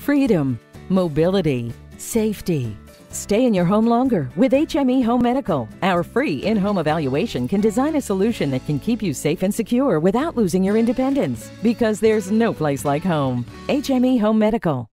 freedom, mobility, safety. Stay in your home longer with HME Home Medical. Our free in-home evaluation can design a solution that can keep you safe and secure without losing your independence. Because there's no place like home. HME Home Medical.